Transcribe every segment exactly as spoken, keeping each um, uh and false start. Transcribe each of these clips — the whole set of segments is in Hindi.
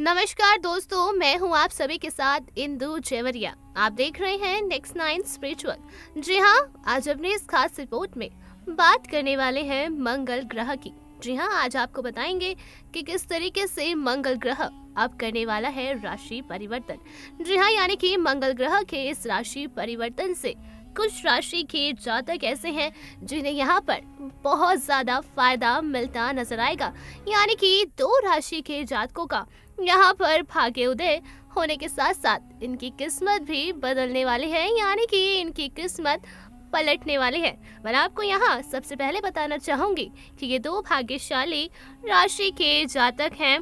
नमस्कार दोस्तों, मैं हूं आप सभी के साथ इंदु जेवरिया। आप देख रहे हैं नेक्स्ट नाइन स्पिरिचुअल। जी हां, आज अपने इस खास रिपोर्ट में बात करने वाले हैं मंगल ग्रह की। जी हां, आज आपको बताएंगे कि किस तरीके से मंगल ग्रह अब करने वाला है राशि परिवर्तन। जी हां, यानी कि मंगल ग्रह के इस राशि परिवर्तन से कुछ राशि के जातक ऐसे हैं जिन्हें यहाँ पर बहुत ज़्यादा फायदा मिलता नजर आएगा। यानी कि दो राशि के जातकों का यहाँ पर भाग्य उदय होने के साथ साथ इनकी किस्मत भी बदलने वाली है, यानी कि इनकी किस्मत पलटने वाली है। मैं आपको यहाँ सबसे पहले बताना चाहूंगी कि ये दो भाग्यशाली राशि के जातक हैं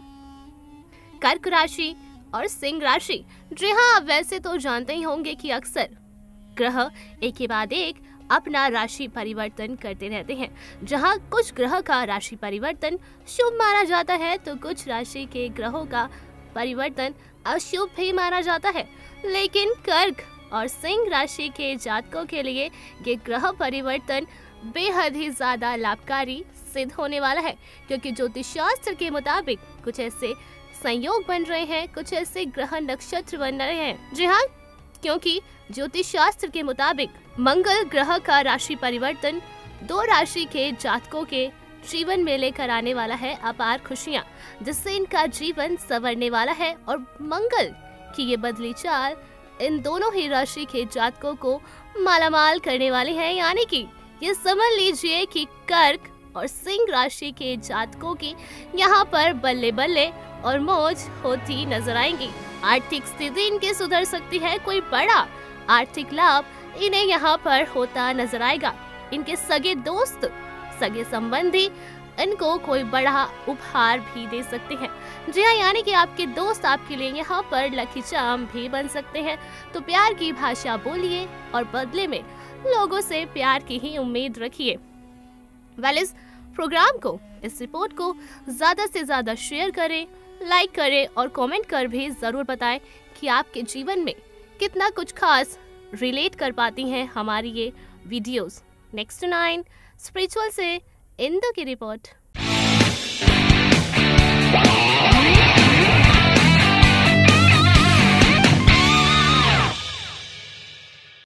कर्क राशि और सिंह राशि। जी हाँ, वैसे तो जानते ही होंगे कि अक्सर ग्रह एक के बाद एक अपना राशि परिवर्तन करते रहते हैं। जहां कुछ ग्रह का राशि परिवर्तन शुभ माना जाता है तो कुछ राशि के ग्रहों का परिवर्तन अशुभ भी माना जाता है। लेकिन कर्क और सिंह राशि के जातकों के लिए ये ग्रह परिवर्तन बेहद ही ज्यादा लाभकारी सिद्ध होने वाला है, क्योंकि ज्योतिष शास्त्र के मुताबिक कुछ ऐसे संयोग बन रहे हैं, कुछ ऐसे ग्रह नक्षत्र बन रहे हैं। जी हाँ, क्योंकि ज्योतिष शास्त्र के मुताबिक मंगल ग्रह का राशि परिवर्तन दो राशि के जातकों के जीवन में लेकर आने वाला है अपार खुशियां, जिससे इनका जीवन संवरने वाला है। और मंगल की ये बदली चाल इन दोनों ही राशि के जातकों को मालामाल करने वाली है। यानी कि ये समझ लीजिए कि कर्क और सिंह राशि के जातकों की यहाँ पर बल्ले बल्ले और मौज होती नजर आएंगी। आर्थिक स्थिति इनकी सुधर सकती है, कोई बड़ा आर्थिक लाभ इन्हें यहाँ पर होता नजर आएगा। इनके सगे दोस्त, सगे संबंधी इनको कोई बड़ा उपहार भी दे सकते हैं। जी हाँ, यानी कि आपके दोस्त आपके लिए यहाँ पर लकी चार्म भी बन सकते हैं। तो प्यार की भाषा बोलिए और बदले में लोगों से प्यार की ही उम्मीद रखिए। वेल, इस प्रोग्राम को, इस रिपोर्ट को ज्यादा से ज्यादा शेयर करें, लाइक करें और कमेंट कर भी जरूर बताएं कि आपके जीवन में कितना कुछ खास रिलेट कर पाती हैं हमारी ये वीडियोस। नेक्स्ट नाइन स्पिरिचुअल से इंदु की रिपोर्ट।